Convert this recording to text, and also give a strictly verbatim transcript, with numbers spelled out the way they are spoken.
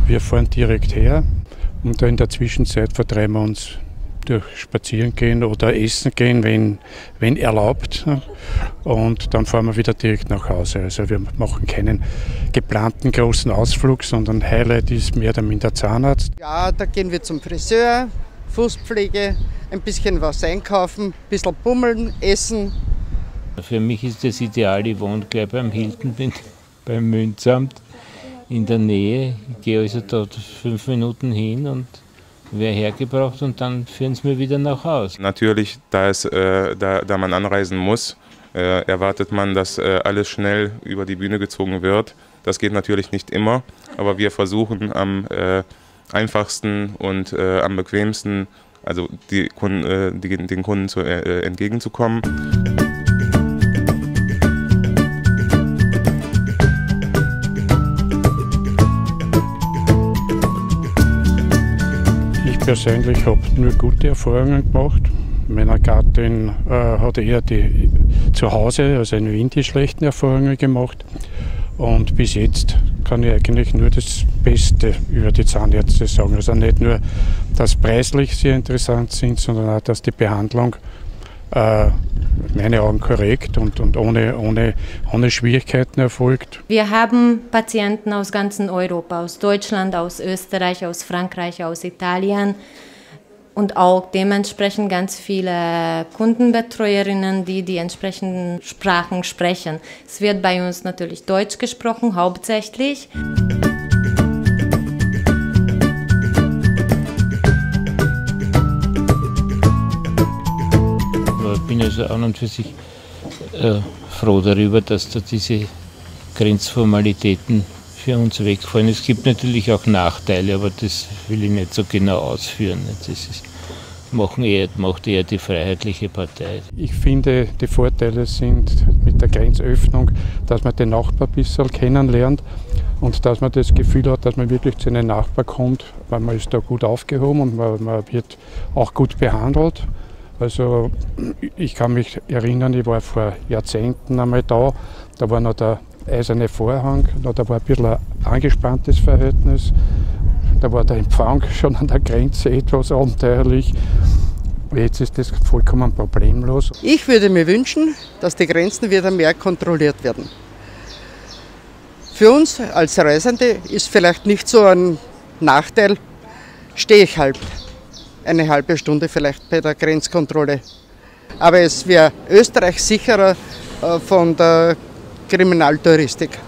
Wir fahren direkt her und in der Zwischenzeit vertreiben wir uns durch Spazierengehen oder Essen gehen, wenn, wenn erlaubt. Und dann fahren wir wieder direkt nach Hause. Also wir machen keinen geplanten großen Ausflug, sondern Highlight ist mehr oder minder Zahnarzt. Ja, da gehen wir zum Friseur, Fußpflege, ein bisschen was einkaufen, ein bisschen bummeln, essen. Für mich ist das ideal, ich wohne gleich beim Hilton, bin beim Münzamt in der Nähe. Ich gehe also dort fünf Minuten hin und werde hergebracht und dann führen sie mir wieder nach Hause. Natürlich, da, es, äh, da, da man anreisen muss, äh, erwartet man, dass äh, alles schnell über die Bühne gezogen wird. Das geht natürlich nicht immer, aber wir versuchen am äh, einfachsten und äh, am bequemsten, also die Kunden, äh, die, den Kunden zu, äh, entgegenzukommen. Ich persönlich habe nur gute Erfahrungen gemacht. Meine Gattin äh, hat eher die zu Hause, also in Wien, die schlechten Erfahrungen gemacht. Und bis jetzt kann ich eigentlich nur das Beste über die Zahnärzte sagen. Also nicht nur, dass preislich sehr interessant sind, sondern auch, dass die Behandlung äh, in meinen Augen korrekt und, und ohne, ohne, ohne Schwierigkeiten erfolgt. Wir haben Patienten aus ganzen Europa, aus Deutschland, aus Österreich, aus Frankreich, aus Italien und auch dementsprechend ganz viele Kundenbetreuerinnen, die die entsprechenden Sprachen sprechen. Es wird bei uns natürlich Deutsch gesprochen, hauptsächlich. Ich bin also an und für sich äh, froh darüber, dass da diese Grenzformalitäten für uns wegfallen. Es gibt natürlich auch Nachteile, aber das will ich nicht so genau ausführen. Das ist, machen eher, macht eher die Freiheitliche Partei. Ich finde, die Vorteile sind mit der Grenzöffnung, dass man den Nachbar ein bisschen kennenlernt und dass man das Gefühl hat, dass man wirklich zu einem Nachbar kommt, weil man ist da gut aufgehoben und man, man wird auch gut behandelt. Also ich kann mich erinnern, ich war vor Jahrzehnten einmal da, da war noch der eiserne Vorhang, da war ein bisschen ein angespanntes Verhältnis, da war der Empfang schon an der Grenze etwas abenteuerlich. Jetzt ist das vollkommen problemlos. Ich würde mir wünschen, dass die Grenzen wieder mehr kontrolliert werden. Für uns als Reisende ist vielleicht nicht so ein Nachteil, stehe ich halt eine halbe Stunde vielleicht bei der Grenzkontrolle. Aber es wäre Österreich sicherer von der Kriminaltouristik.